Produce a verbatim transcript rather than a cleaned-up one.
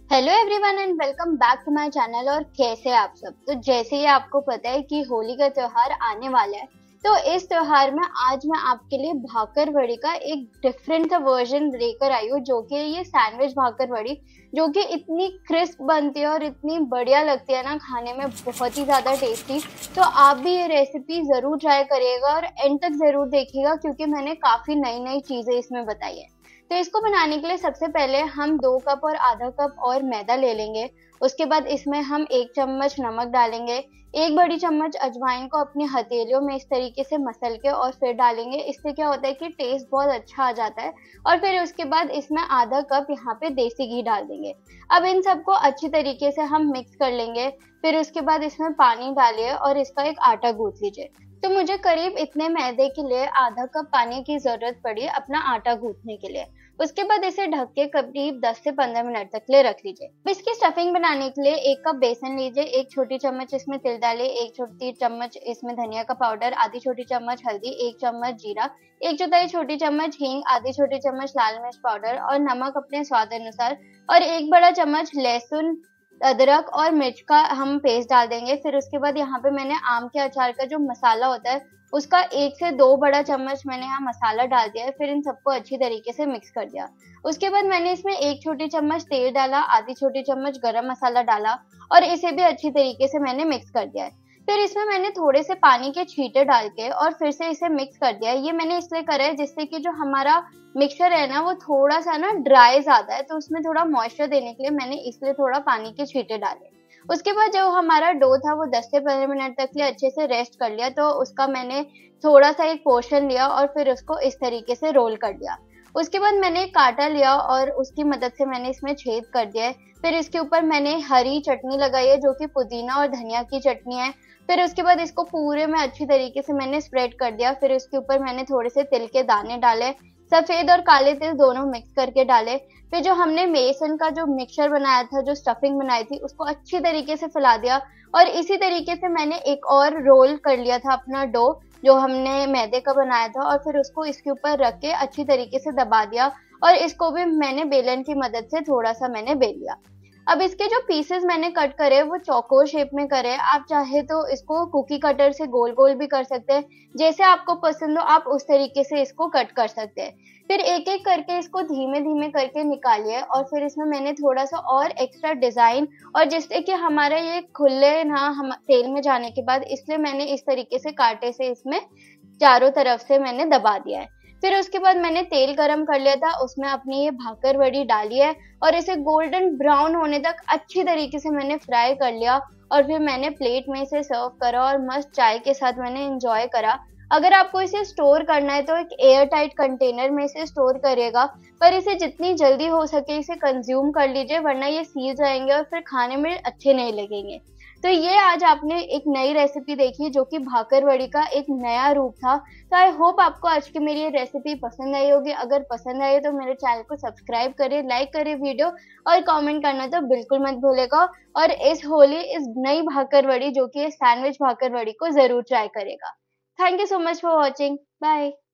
Hello everyone and welcome back to my channel. और कैसे हैं आप सब। तो जैसे ही आपको पता है कि होली का त्योहार आने वाला है, तो इस त्योहार में आज मैं आपके लिए भाकर वड़ी का एक डिफरेंट सा वर्जन लेकर आई हूँ, जो कि ये सैंडविच भाकर वड़ी, जो कि इतनी क्रिस्प बनती है और इतनी बढ़िया लगती है ना, खाने में बहुत ही ज्यादा टेस्टी। तो आप भी ये रेसिपी जरूर ट्राई करिएगा और एंड तक जरूर देखिएगा, क्योंकि मैंने काफी नई नई चीजें इसमें बताई है। तो इसको बनाने के लिए सबसे पहले हम दो कप और आधा कप और मैदा ले लेंगे। उसके बाद इसमें हम एक चम्मच नमक डालेंगे, एक बड़ी चम्मच अजवाइन को अपनी हथेलियों में इस तरीके से मसल के और फिर डालेंगे। इससे क्या होता है कि टेस्ट बहुत अच्छा आ जाता है। और फिर उसके बाद इसमें आधा कप यहाँ पे देसी घी डाल देंगे। अब इन सबको अच्छी तरीके से हम मिक्स कर लेंगे। फिर उसके बाद इसमें पानी डालिए और इसका एक आटा गूंथ लीजिए। तो मुझे करीब इतने मैदे के लिए आधा कप पानी की जरूरत पड़ी अपना आटा गूंथने के लिए। उसके बाद इसे ढक के करीब दस से पंद्रह मिनट तक ले रख लीजिए। अब इसकी स्टफिंग बनाने के लिए एक कप बेसन लीजिए, एक छोटी चम्मच इसमें तिल डालिए, एक छोटी चम्मच इसमें धनिया का पाउडर, आधी छोटी चम्मच हल्दी, एक चम्मच जीरा, एक चौथाई छोटी चम्मच हींग, आधी छोटी चम्मच लाल मिर्च पाउडर और नमक अपने स्वाद अनुसार, और एक बड़ा चम्मच लहसुन, अदरक और मिर्च का हम पेस्ट डाल देंगे। फिर उसके बाद यहाँ पे मैंने आम के अचार का जो मसाला होता है उसका एक से दो बड़ा चम्मच मैंने यहाँ मसाला डाल दिया है। फिर इन सबको अच्छी तरीके से मिक्स कर दिया। उसके बाद मैंने इसमें एक छोटी चम्मच तेल डाला, आधी छोटी चम्मच गरम मसाला डाला और इसे भी अच्छी तरीके से मैंने मिक्स कर दिया है। फिर इसमें मैंने थोड़े से पानी के छींटे डाल के और फिर से इसे मिक्स कर दिया है। ये मैंने इसलिए करा है जिससे कि जो हमारा मिक्सचर है ना वो थोड़ा सा ना ड्राई ज्यादा है, तो उसमें थोड़ा मॉइस्चर देने के लिए मैंने इसलिए थोड़ा पानी के छींटे डाले। उसके बाद जो हमारा डो था वो दस से पंद्रह मिनट तक लिए अच्छे से रेस्ट कर लिया। तो उसका मैंने थोड़ा सा एक पोर्शन लिया और फिर उसको इस तरीके से रोल कर दिया। उसके बाद मैंने एक कांटा लिया और उसकी मदद से मैंने इसमें छेद कर दिया है। फिर इसके ऊपर मैंने हरी चटनी लगाई है, जो कि पुदीना और धनिया की चटनी है। फिर उसके बाद इसको पूरे में अच्छी तरीके से मैंने स्प्रेड कर दिया। फिर उसके ऊपर मैंने थोड़े से तिल के दाने डाले, सफेद और काले तिल दोनों मिक्स करके डाले। फिर जो हमने बेसन का जो मिक्सचर बनाया था, जो स्टफिंग बनाई थी, उसको अच्छी तरीके से फैला दिया। और इसी तरीके से मैंने एक और रोल कर लिया था अपना डो, जो हमने मैदे का बनाया था, और फिर उसको इसके ऊपर रख के अच्छी तरीके से दबा दिया। और इसको भी मैंने बेलन की मदद से थोड़ा सा मैंने बेल लिया। अब इसके जो पीसेस मैंने कट करे वो चौकोर शेप में करे। आप चाहे तो इसको कुकी कटर से गोल गोल भी कर सकते हैं, जैसे आपको पसंद हो आप उस तरीके से इसको कट कर सकते हैं। फिर एक एक करके इसको धीमे धीमे करके निकालिए। और फिर इसमें मैंने थोड़ा सा और एक्स्ट्रा डिजाइन, और जिससे कि हमारा ये खुले ना हम तेल में जाने के बाद, इसलिए मैंने इस तरीके से कांटे से इसमें चारों तरफ से मैंने दबा दिया है। फिर उसके बाद मैंने तेल गरम कर लिया था, उसमें अपनी ये भाकर वड़ी डाली है और इसे गोल्डन ब्राउन होने तक अच्छी तरीके से मैंने फ्राई कर लिया। और फिर मैंने प्लेट में इसे सर्व करा और मस्त चाय के साथ मैंने एंजॉय करा। अगर आपको इसे स्टोर करना है तो एक एयर टाइट कंटेनर में इसे स्टोर करिएगा, पर इसे जितनी जल्दी हो सके इसे कंज्यूम कर लीजिए, वरना ये सीज जाएंगे और फिर खाने में अच्छे नहीं लगेंगे। तो ये आज आपने एक नई रेसिपी देखी, जो कि भाकर वड़ी का एक नया रूप था। तो आई होप आपको आज की मेरी ये रेसिपी पसंद आई होगी। अगर पसंद आई तो मेरे चैनल को सब्सक्राइब करें, लाइक करें वीडियो, और कमेंट करना तो बिल्कुल मत भूलेगा। और इस होली इस नई भाकर वड़ी, जो कि सैंडविच भाकर वड़ी, को जरूर ट्राई करेगा। Thank you so much for watching. Bye.